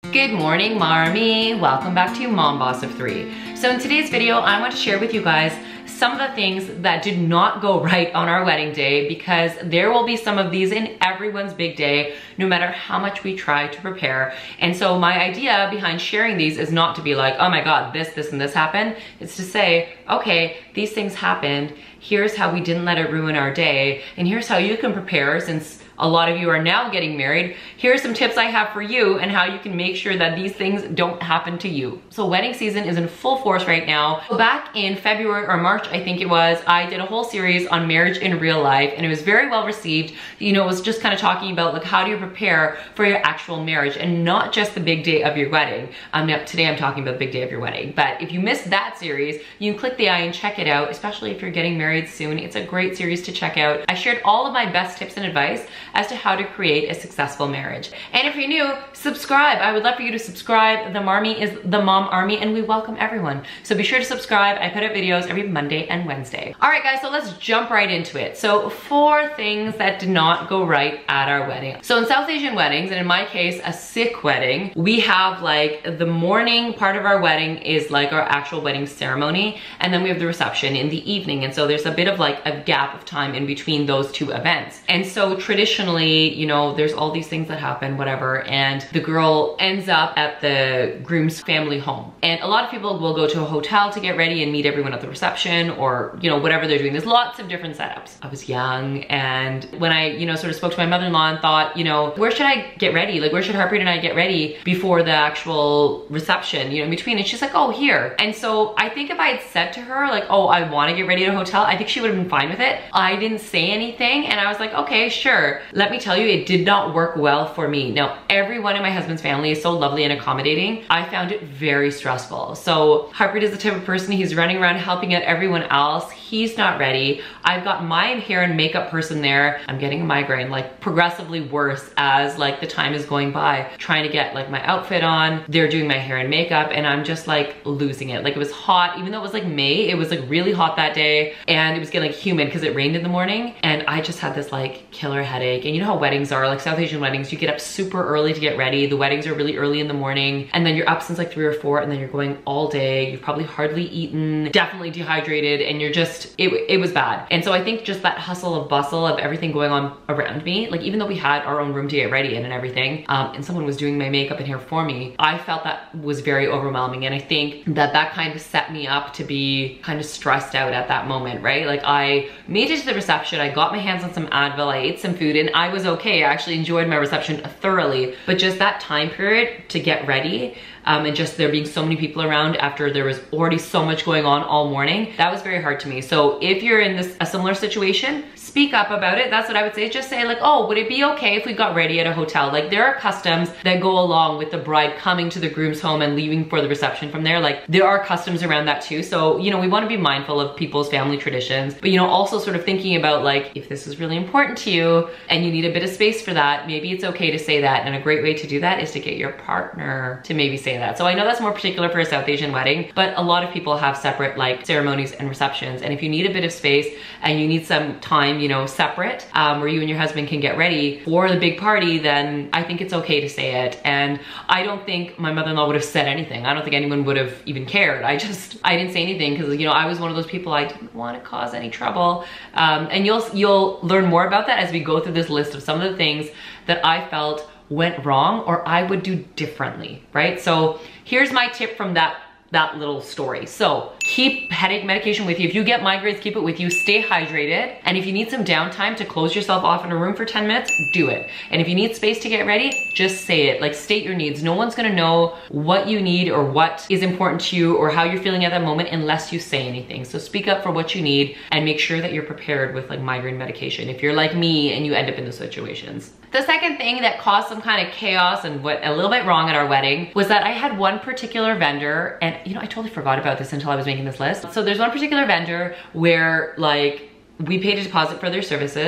Good morning, Marmy. Welcome back to Mom Boss of 3. So in today's video, I want to share with you guys some of the things that did not go right on our wedding day, because there will be some of these in everyone's big day, no matter how much we try to prepare. And so my idea behind sharing these is not to be like, oh my God, this, and this happened. It's to say, okay, these things happened. Here's how we didn't let it ruin our day. And here's how you can prepare, since a lot of you are now getting married. Here's some tips I have for you and how you can make sure that these things don't happen to you. So wedding season is in full force right now. Back in February or March, I think it was, I did a whole series on marriage in real life, and it was very well received. You know, it was just kind of talking about like, how do you prepare for your actual marriage and not just the big day of your wedding. Now, today I'm talking about the big day of your wedding, but if you missed that series, you can click the I and check it out, especially if you're getting married soon. It's a great series to check out. I shared all of my best tips and advice as to how to create a successful marriage. And if you're new, subscribe. I would love for you to subscribe. The Marmy is the Mom Army, and we welcome everyone. So be sure to subscribe. I put up videos every Monday and Wednesday. All right, guys, so let's jump right into it. So 4 things that did not go right at our wedding. So in South Asian weddings, and in my case, a Sikh wedding, we have like the morning part of our wedding is like our actual wedding ceremony, and then we have the reception in the evening. And so there's a bit of like a gap of time in between those 2 events. And so traditionally, you know, there's all these things that happen, whatever, and the girl ends up at the groom's family home. And a lot of people will go to a hotel to get ready and meet everyone at the reception, or, you know, whatever they're doing. There's lots of different setups. I was young, and when I, you know, sort of spoke to my mother-in-law and thought, you know, where should I get ready? Like, where should Harpreet and I get ready before the actual reception, you know, in between? And she's like, oh, here. And so I think if I had said to her, like, oh, I want to get ready at a hotel, I think she would have been fine with it. I didn't say anything, and I was like, okay, sure. Let me tell you, it did not work well for me. Now, everyone in my husband's family is so lovely and accommodating. I found it very stressful. So Harpreet is the type of person, he's running around helping out everyone else. He's not ready. I've got my hair and makeup person there. I'm getting a migraine, like progressively worse as like the time is going by, trying to get like my outfit on. They're doing my hair and makeup, and I'm just like losing it. Like, it was hot, even though it was like May, it was like really hot that day, and it was getting like humid because it rained in the morning. And I just had this like killer headache. And you know how weddings are, like South Asian weddings, you get up super early to get ready. The weddings are really early in the morning, and then you're up since like 3 or 4, and then you're going all day. You've probably hardly eaten, definitely dehydrated, and you're just, it was bad. And so I think just that hustle of bustle of everything going on around me, like even though we had our own room to get ready in and everything, and someone was doing my makeup and hair for me, I felt that was very overwhelming. And I think that that kind of set me up to be kind of stressed out at that moment, right? Like, I made it to the reception, I got my hands on some Advil, I ate some food, and I was okay. I actually enjoyed my reception thoroughly, but just that time period to get ready, and just there being so many people around after there was already so much going on all morning, that was very hard to me. So if you're in a similar situation, speak up about it. That's what I would say. Just say like, oh, would it be okay if we got ready at a hotel? Like, there are customs that go along with the bride coming to the groom's home and leaving for the reception from there. Like, there are customs around that too. So, you know, we want to be mindful of people's family traditions, but, you know, also sort of thinking about like, if this is really important to you and you need a bit of space for that, maybe it's okay to say that. And a great way to do that is to get your partner to maybe say that. So I know that's more particular for a South Asian wedding, but a lot of people have separate like ceremonies and receptions. And if you need a bit of space and you need some time, you know, separate, where you and your husband can get ready for the big party, then I think it's okay to say it. And I don't think my mother-in-law would have said anything. I don't think anyone would have even cared. I didn't say anything because, you know, I was one of those people, I didn't want to cause any trouble. And you'll learn more about that as we go through this list of some of the things that I felt went wrong or I would do differently, right? So here's my tip from that little story. So keep headache medication with you. If you get migraines, keep it with you. Stay hydrated. And if you need some downtime to close yourself off in a room for 10 minutes, do it. And if you need space to get ready, just say it. Like, state your needs. No one's gonna know what you need or what is important to you or how you're feeling at that moment unless you say anything. So speak up for what you need and make sure that you're prepared with like migraine medication if you're like me and you end up in those situations. The second thing that caused some kind of chaos and went a little bit wrong at our wedding was that I had one particular vendor, and you know, I totally forgot about this until I was making this list. So there's one particular vendor where like we paid a deposit for their services,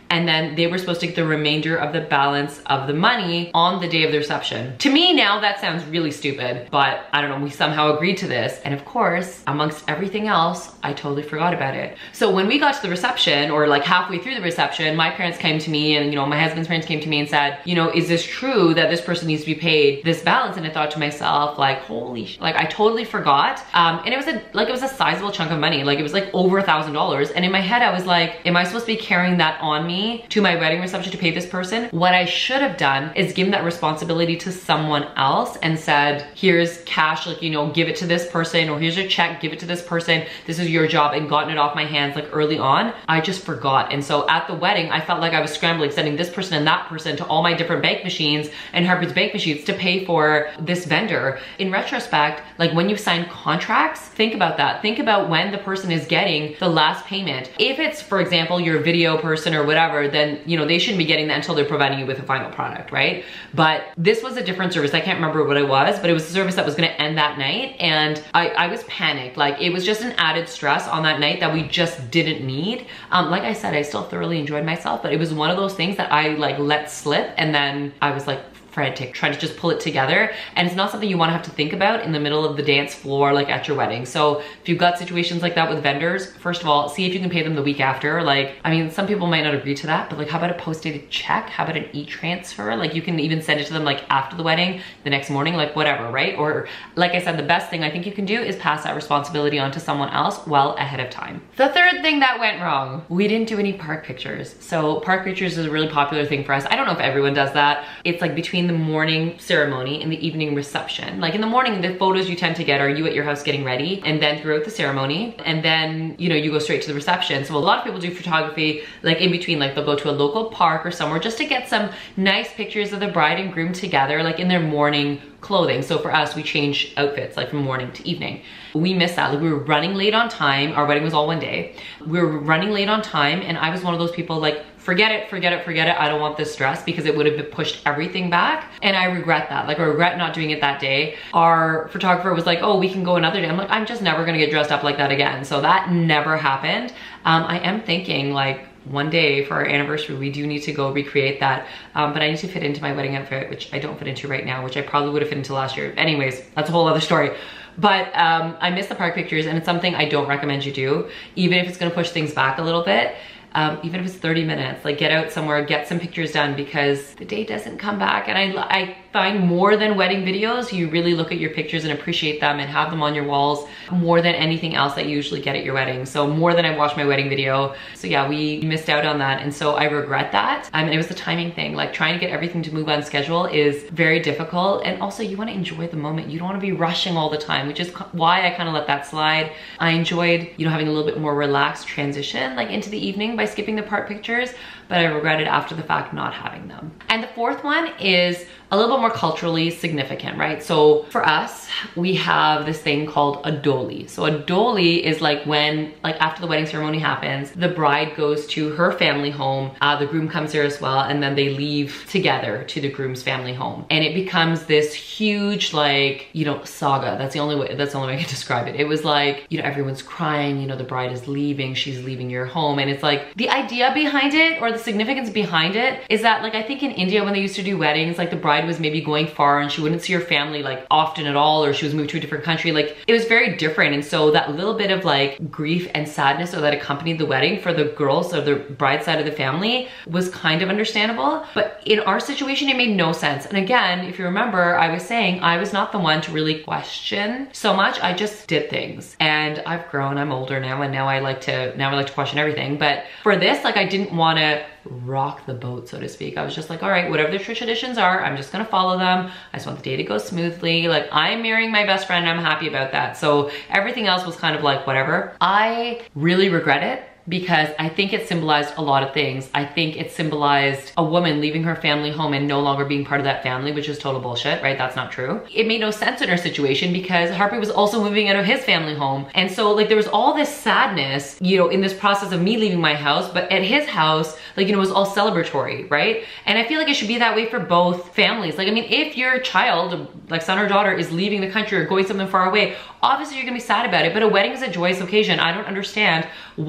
and then they were supposed to get the remainder of the balance of the money on the day of the reception. To me now, that sounds really stupid, but I don't know, we somehow agreed to this. And of course, amongst everything else, I totally forgot about it. So when we got to the reception, or like halfway through the reception, my parents came to me, and my husband's parents came to me and said, is this true that this person needs to be paid this balance? And I thought to myself, like, holy like I totally forgot. And it was a sizable chunk of money. Like, it was like over $1,000. And in my head, I was like, am I supposed to be carrying that on me to my wedding reception to pay this person? What I should have done is given that responsibility to someone else and said, here's cash, like, give it to this person, or here's your check, give it to this person. This is your job, and gotten it off my hands like early on. I just forgot. And so at the wedding, I felt like I was scrambling, sending this person and that person to all my different bank machines and Harper's bank machines to pay for this vendor. In retrospect, like when you sign contracts, think about that. Think about when the person is getting the last payment. If it's, for example, your video person or whatever, then, they shouldn't be getting that until they're providing you with a final product, right? But this was a different service. I can't remember what it was, but it was a service that was gonna end that night. And I was panicked. Like, it was just an added stress on that night that we just didn't need. Like I said, I still thoroughly enjoyed myself, but it was one of those things that I like let slip, and then I was like frantic trying to just pull it together. And it's not something you want to have to think about in the middle of the dance floor, like at your wedding. So if you've got situations like that with vendors, first of all, see if you can pay them the week after. Like, I mean, some people might not agree to that, but like, how about a post-dated check? How about an e-transfer? Like, you can even send it to them like after the wedding, the next morning, like whatever, right? Or like I said, the best thing I think you can do is pass that responsibility on to someone else well ahead of time. The third thing that went wrong, we didn't do any park pictures. So park pictures is a really popular thing for us. I don't know if everyone does that. It's like between the morning ceremony and the evening reception. Like in the morning, the photos you tend to get are you at your house getting ready, and then throughout the ceremony, and then you go straight to the reception. So a lot of people do photography like in between, like they'll go to a local park or somewhere just to get some nice pictures of the bride and groom together, like in their morning clothing. So for us, we change outfits like from morning to evening. We missed that. Like, we were running late on time. Our wedding was all one day. We were running late on time, and I was one of those people like, forget it, forget it, forget it. I don't want this stress, because it would have pushed everything back. And I regret that. Like, I regret not doing it that day. Our photographer was like, oh, we can go another day. I'm like, I'm just never gonna get dressed up like that again. So that never happened. I am thinking like, one day for our anniversary, we do need to go recreate that. But I need to fit into my wedding outfit, which I don't fit into right now, which I probably would have fit into last year. Anyways, that's a whole other story. But I miss the park pictures, and it's something I don't recommend you do, even if it's gonna push things back a little bit. Even if it's 30 minutes, like get out somewhere, get some pictures done, because the day doesn't come back. And I find more than wedding videos, you really look at your pictures and appreciate them and have them on your walls more than anything else that you usually get at your wedding. So more than I watched my wedding video. So yeah, we missed out on that. And so I regret that. And it was the timing thing. Like, trying to get everything to move on schedule is very difficult. And also, you want to enjoy the moment. You don't want to be rushing all the time, which is why I kind of let that slide. I enjoyed, having a little bit more relaxed transition like into the evening by skipping the part pictures, but I regretted after the fact not having them. And the fourth one is a little bit more culturally significant, right? So for us, we have this thing called a doli. So a doli is like when, like after the wedding ceremony happens, the bride goes to her family home, the groom comes there as well, and then they leave together to the groom's family home. And it becomes this huge, like, saga. That's the only way I can describe it. It was like, everyone's crying, the bride is leaving, she's leaving your home. And it's like, the idea behind it, or the significance behind it, is that, like, I think in India when they used to do weddings, like the bride was maybe going far and she wouldn't see her family like often at all, or she was moved to a different country. Like, it was very different. And so that little bit of like grief and sadness that accompanied the wedding for the girls, or the bride side of the family, was kind of understandable. But in our situation, it made no sense. And again, if you remember, I was saying I was not the one to really question so much. I just did things, and I've grown, I'm older now, and now I like to question everything. But for this, like, I didn't want to rock the boat, so to speak. I was just like, all right, whatever the traditions are, I'm just gonna follow them. I just want the day to go smoothly. Like, I'm marrying my best friend, I'm happy about that. So everything else was kind of like whatever. I really regret it, because I think it symbolized a lot of things. I think it symbolized a woman leaving her family home and no longer being part of that family, which is total bullshit, right? That's not true. It made no sense in her situation, because Harper was also moving out of his family home. And so, like, there was all this sadness, in this process of me leaving my house, but at his house, like, it was all celebratory, right? And I feel like it should be that way for both families. Like, I mean, if your child, like son or daughter, is leaving the country or going somewhere far away, obviously you're gonna be sad about it, but a wedding is a joyous occasion. I don't understand why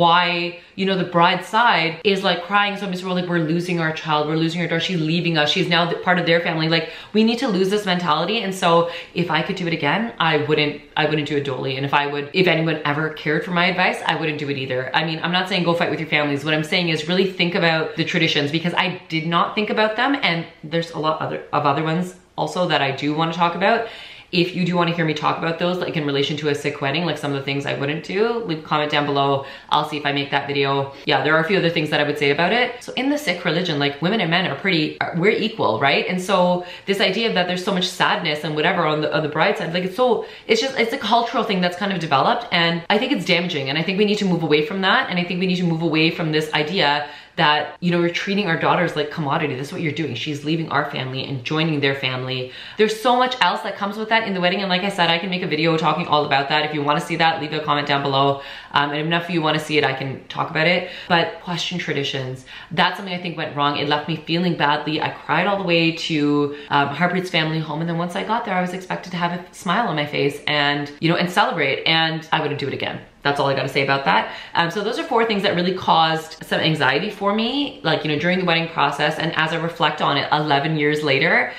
why, you know, the bride's side is like crying so miserable, like we're losing our child, we're losing our daughter, she's leaving us, she's now part of their family. Like we need to lose this mentality. And so if I could do it again, I wouldn't do a dolly. And if anyone ever cared for my advice, I wouldn't do it either. I mean, I'm not saying go fight with your families. What I'm saying is really think about the traditions, because I did not think about them. And there's a lot of other ones also that I do want to talk about. If you do want to hear me talk about those, like in relation to a Sikh wedding, like some of the things I wouldn't do, leave a comment down below. I'll see if I make that video. Yeah, there are a few other things that I would say about it. So in the Sikh religion, like women and men we're equal, right? And so this idea that there's so much sadness and whatever on the bride's side, like it's a cultural thing that's kind of developed, and I think it's damaging, and I think we need to move away from that, and I think we need to move away from this idea that, you know, we're treating our daughters like commodity. This is what you're doing. She's leaving our family and joining their family. There's so much else that comes with that in the wedding. And like I said, I can make a video talking all about that. If you want to see that, leave a comment down below. And if enough of you want to see it, I can talk about it. But question traditions. That's something I think went wrong. It left me feeling badly. I cried all the way to Harpreet's family home. And then once I got there, I was expected to have a smile on my face and, you know, and celebrate. And I wouldn't do it again. That's all I got to say about that. So those are 4 things that really caused some anxiety for me, like, you know, during the wedding process. And as I reflect on it 11 years later,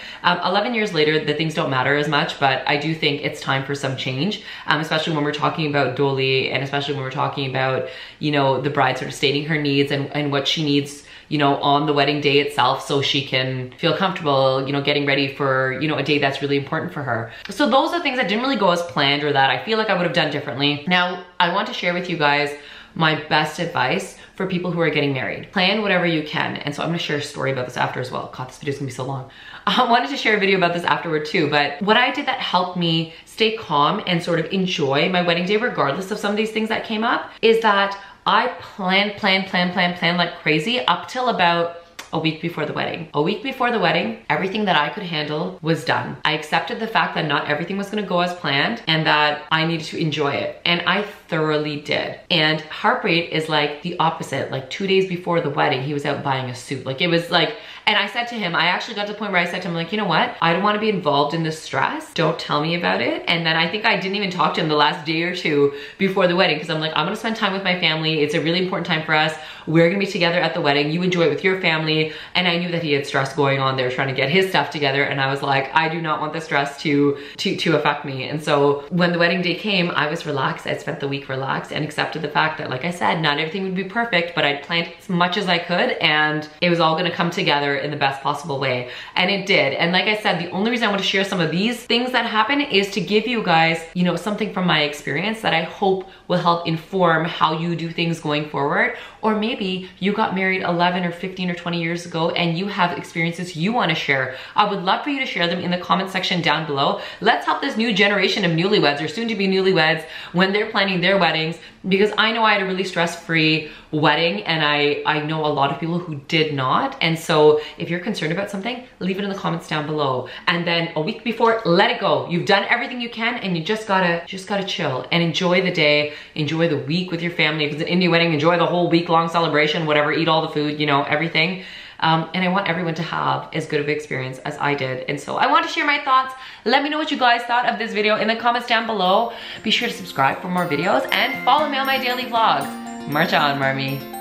the things don't matter as much, but I do think it's time for some change, especially when we're talking about Doli, and especially when we're talking about, you know, the bride sort of stating her needs and what she needs, you know, on the wedding day itself, so she can feel comfortable, you know, getting ready for, you know, a day that's really important for her. So those are things that didn't really go as planned, or that I feel like I would have done differently. Now, I want to share with you guys my best advice for people who are getting married. Plan whatever you can. And so I'm gonna share a story about this after as well. God, this video's gonna be so long. I wanted to share a video about this afterward too, but what I did that helped me stay calm and sort of enjoy my wedding day regardless of some of these things that came up is that I planned like crazy up till about a week before the wedding. A week before the wedding, everything that I could handle was done. I accepted the fact that not everything was gonna go as planned and that I needed to enjoy it. And I thoroughly did. And Harpreet is like the opposite. Like 2 days before the wedding, he was out buying a suit. Like it was like, and I said to him, I actually got to the point where I said to him, like, you know what? I don't want to be involved in this stress. Don't tell me about it. And then I think I didn't even talk to him the last day or two before the wedding, because I'm like, I'm gonna spend time with my family. It's a really important time for us. We're gonna be together at the wedding. You enjoy it with your family. And I knew that he had stress going on there, trying to get his stuff together. And I was like, I do not want the stress to affect me. And so when the wedding day came, I was relaxed. I'd spent the week relaxed and accepted the fact that, like I said, not everything would be perfect, but I'd planned as much as I could, and it was all gonna come together in the best possible way. And it did. And like I said, the only reason I want to share some of these things that happen is to give you guys, you know, something from my experience that I hope will help inform how you do things going forward. Or maybe you got married 11 or 15 or 20 years ago and you have experiences you want to share. I would love for you to share them in the comment section down below. Let's help this new generation of newlyweds or soon to be newlyweds when they're planning their weddings, because I know I had a really stress-free wedding, and I know a lot of people who did not. And so if you're concerned about something, leave it in the comments down below. And then a week before, let it go. You've done everything you can, and you just gotta chill and enjoy the day, enjoy the week with your family. If it's an Indian wedding, enjoy the whole week-long celebration, whatever, eat all the food, you know, everything. And I want everyone to have as good of an experience as I did. And so I want to share my thoughts. Let me know what you guys thought of this video in the comments down below. Be sure to subscribe for more videos and follow me on my daily vlogs. March on, Marmy.